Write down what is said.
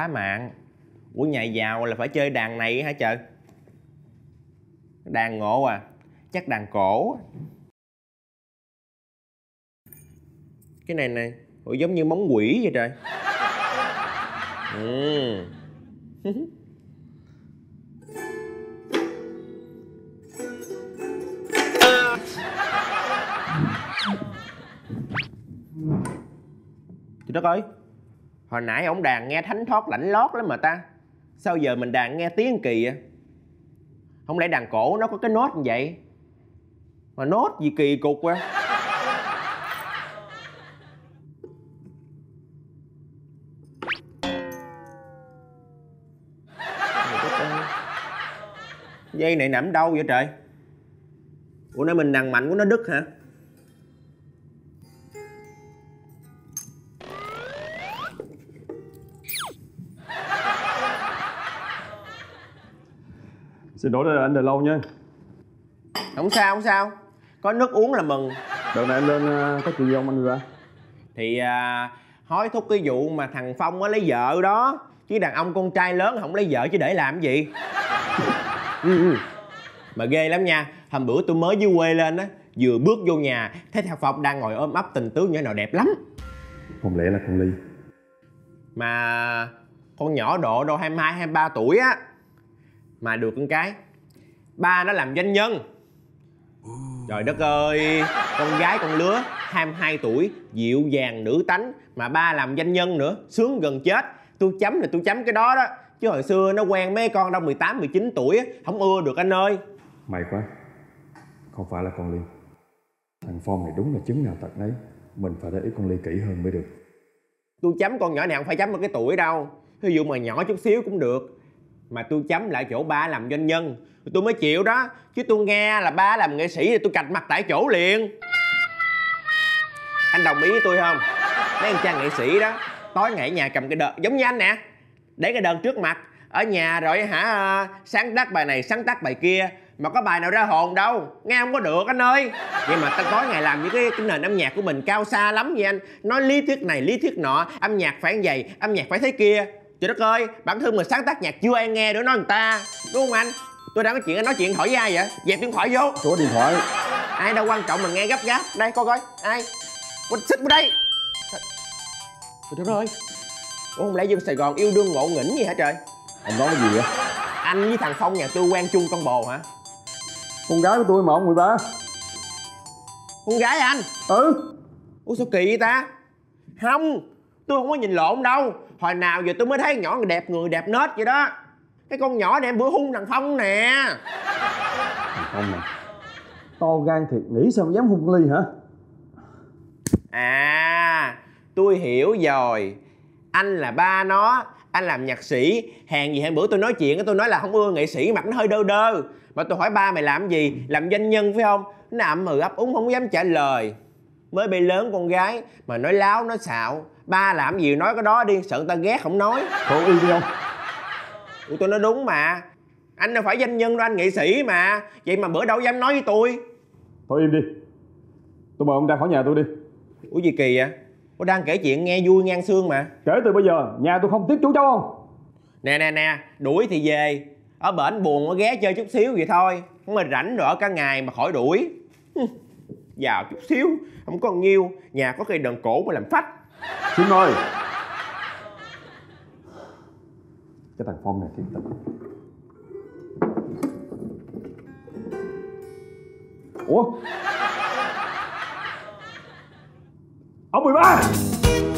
quá mạng. Ủa nhà giàu là phải chơi đàn này hả trời? Đàn ngộ à? Chắc đàn cổ. Cái này nè, ủa giống như móng quỷ vậy trời. Trời đất ơi, hồi nãy ổng đàn nghe thánh thót lãnh lót lắm mà ta. Sao giờ mình đàn nghe tiếng kỳ vậy? Không lẽ đàn cổ nó có cái nốt như vậy? Mà nốt gì kỳ cục quá. Dây này nằm đâu vậy trời? Ủa nãy mình đàn mạnh của nó đứt hả? Xin lỗi anh đợi lâu nha. Không sao, không sao. Có nước uống là mừng. Đợt này em lên có chuyện gì không anh ra? Thì hối thúc cái vụ mà thằng Phong nó lấy vợ đó. Chứ đàn ông con trai lớn không lấy vợ chứ để làm cái gì. Mà ghê lắm nha. Hôm bữa tôi mới dưới quê lên á, vừa bước vô nhà thấy thằng Phong đang ngồi ôm ấp tình tứ nhỏ nào đẹp lắm. Không lẽ là con Ly? Mà con nhỏ độ đâu 22, 23 tuổi á. Mà được con cái ba nó làm doanh nhân. Trời đất ơi, con gái con lứa 22 tuổi, dịu dàng nữ tánh, mà ba làm doanh nhân nữa, sướng gần chết. Tôi chấm là tôi chấm cái đó đó. Chứ hồi xưa nó quen mấy con đâu 18, 19 tuổi á, không ưa được anh ơi. May quá, không phải là con Ly. Thằng Phong này đúng là chứng nào tật nấy. Mình phải để ý con Ly kỹ hơn mới được. Tôi chấm con nhỏ này không phải chấm vào cái tuổi đâu. Ví dụ mà nhỏ chút xíu cũng được. Mà tôi chấm lại chỗ ba làm doanh nhân tôi mới chịu đó. Chứ tôi nghe là ba làm nghệ sĩ thì tôi cạch mặt tại chỗ liền. Anh đồng ý với tôi không? Mấy anh chàng nghệ sĩ đó tối ngày ở nhà cầm cái đờn giống như anh nè, để cái đờn trước mặt ở nhà rồi hả, sáng tác bài này sáng tác bài kia mà có bài nào ra hồn đâu, nghe không có được anh ơi. Vậy mà ta tối ngày làm những cái nền âm nhạc của mình cao xa lắm vậy anh. Nói lý thuyết này lý thuyết nọ, âm nhạc phải như vậy, âm nhạc phải thế kia. Trời đất ơi, bản thân mình sáng tác nhạc chưa ai nghe nữa nói người ta, đúng không anh? Tôi đang có chuyện, anh nói chuyện điện thoại với ai vậy? Dẹp điện thoại vô. Số điện thoại. Ai đâu quan trọng mình nghe gấp gáp. Đây coi ai. Quỳnh xích vào đây. Trời đất ơi. Ủa không lẽ dân Sài Gòn yêu đương ngộ nghĩnh gì hả trời? Anh nói cái gì vậy? Anh với thằng Phong nhà tôi quen chung con bồ hả? Con gái của tôi mà ông 13. Con gái anh? Ủa sao kỳ vậy ta? Không, tôi không có nhìn lộn đâu. Hồi nào giờ tôi mới thấy nhỏ đẹp người đẹp nết vậy đó. Cái con nhỏ này em bữa hung thằng Phong nè. Thằng Phong nè, to gan thiệt, nghĩ sao mà dám hung con Ly hả? À, tôi hiểu rồi. Anh là ba nó, anh làm nhạc sĩ. Hèn gì hôm bữa tôi nói chuyện tôi nói là không ưa nghệ sĩ, mặt nó hơi đơ đơ. Mà tôi hỏi ba mày làm gì? Làm doanh nhân phải không? Nó ậm ấp úng không dám trả lời. Mới bay lớn con gái mà nói láo nói xạo. Ba làm gì nói cái đó đi, sợ người ta ghét không nói. Thôi im đi không? Ủa tôi nói đúng mà. Anh đâu phải doanh nhân đâu, anh nghệ sĩ mà. Vậy mà bữa đâu dám nói với tôi. Thôi im đi. Tôi mời ông ra khỏi nhà tôi đi. Ủa gì kỳ vậy? Tôi đang kể chuyện nghe vui ngang xương mà. Kể từ bây giờ nhà tôi không tiếp chú cháu không? Nè, đuổi thì về. Ở bển buồn nó ghé chơi chút xíu vậy thôi. Không mà rảnh rồi ở cả ngày mà khỏi đuổi. Giàu chút xíu, không có nhiêu. Nhà có cây đờn cổ mà làm phách. Xin mời. Cái thằng Phong này thiệt tình. Ủa? Ông 13.